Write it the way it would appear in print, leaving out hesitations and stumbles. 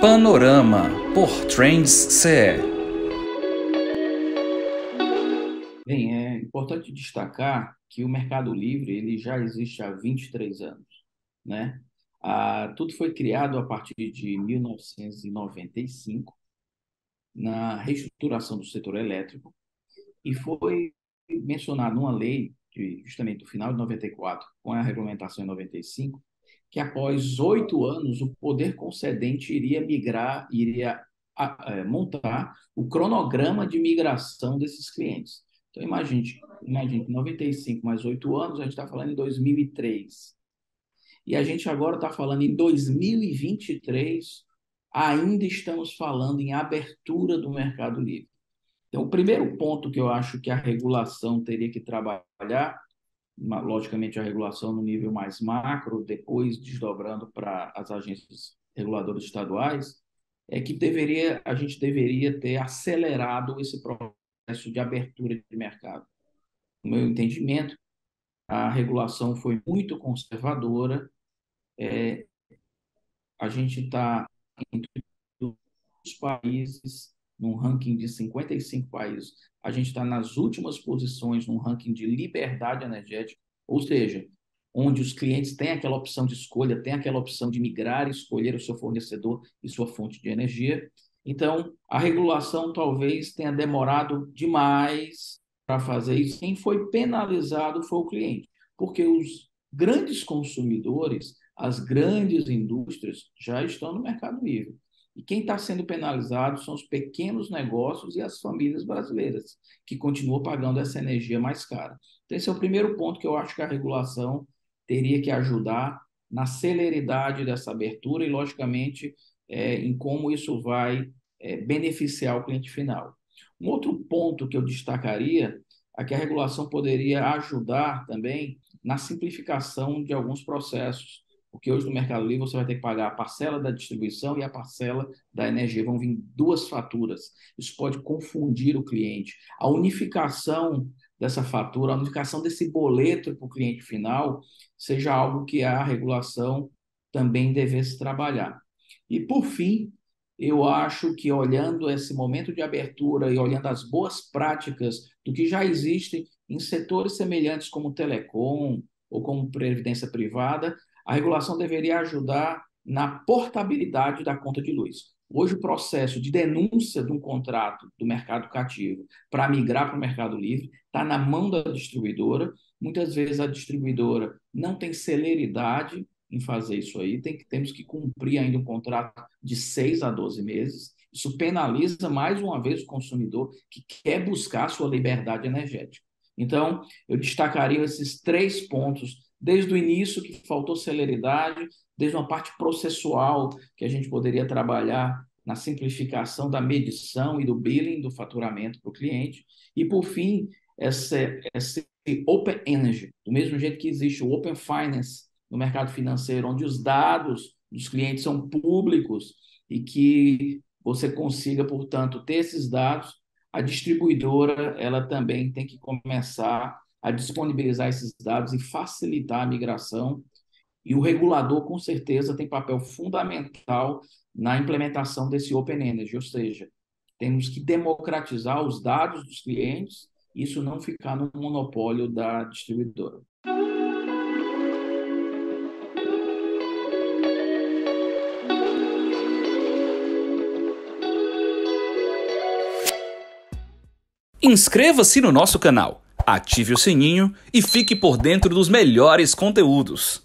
Panorama, por Trends CE. Bem, é importante destacar que o Mercado Livre ele já existe há 23 anos, né? Tudo foi criado a partir de 1995, na reestruturação do setor elétrico, e foi mencionado numa lei, justamente do final de 94, com a regulamentação em 95, que após 8 anos o poder concedente iria migrar, montar o cronograma de migração desses clientes. Então, imagine 95 mais 8 anos, a gente está falando em 2003. E a gente agora está falando em 2023, ainda estamos falando em abertura do Mercado Livre. Então, o primeiro ponto que eu acho que a regulação teria que trabalhar, logicamente a regulação no nível mais macro, depois desdobrando para as agências reguladoras estaduais, é que a gente deveria ter acelerado esse processo de abertura de mercado. No meu entendimento, a regulação foi muito conservadora. A gente está entre os países, num ranking de 55 países, a gente está nas últimas posições num ranking de liberdade energética, ou seja, onde os clientes têm aquela opção de escolha, têm aquela opção de migrar e escolher o seu fornecedor e sua fonte de energia. Então, a regulação talvez tenha demorado demais para fazer isso. Quem foi penalizado foi o cliente, porque os grandes consumidores, as grandes indústrias já estão no Mercado Livre. E quem está sendo penalizado são os pequenos negócios e as famílias brasileiras, que continuam pagando essa energia mais cara. Então, esse é o primeiro ponto que eu acho que a regulação teria que ajudar na celeridade dessa abertura e, logicamente, em como isso vai beneficiar o cliente final. Um outro ponto que eu destacaria é que a regulação poderia ajudar também na simplificação de alguns processos, porque hoje no Mercado Livre você vai ter que pagar a parcela da distribuição e a parcela da energia. Vão vir duas faturas. Isso pode confundir o cliente. A unificação dessa fatura, a unificação desse boleto para o cliente final, seja algo que a regulação também devesse trabalhar. E, por fim, eu acho que olhando esse momento de abertura e olhando as boas práticas do que já existe em setores semelhantes como telecom ou como previdência privada, a regulação deveria ajudar na portabilidade da conta de luz. Hoje, o processo de denúncia de um contrato do mercado cativo para migrar para o Mercado Livre está na mão da distribuidora. Muitas vezes a distribuidora não tem celeridade em fazer isso aí, temos que cumprir ainda um contrato de 6 a 12 meses. Isso penaliza mais uma vez o consumidor que quer buscar sua liberdade energética. Então, eu destacaria esses três pontos desde o início, que faltou celeridade, desde uma parte processual, que a gente poderia trabalhar na simplificação da medição e do billing do faturamento para o cliente, e, por fim, esse Open Energy, do mesmo jeito que existe o Open Finance no mercado financeiro, onde os dados dos clientes são públicos e que você consiga, portanto, ter esses dados, a distribuidora ela também tem que começar a disponibilizar esses dados e facilitar a migração. E o regulador, com certeza, tem papel fundamental na implementação desse Open Energy, ou seja, temos que democratizar os dados dos clientes, e isso não ficar no monopólio da distribuidora. Inscreva-se no nosso canal, ative o sininho e fique por dentro dos melhores conteúdos.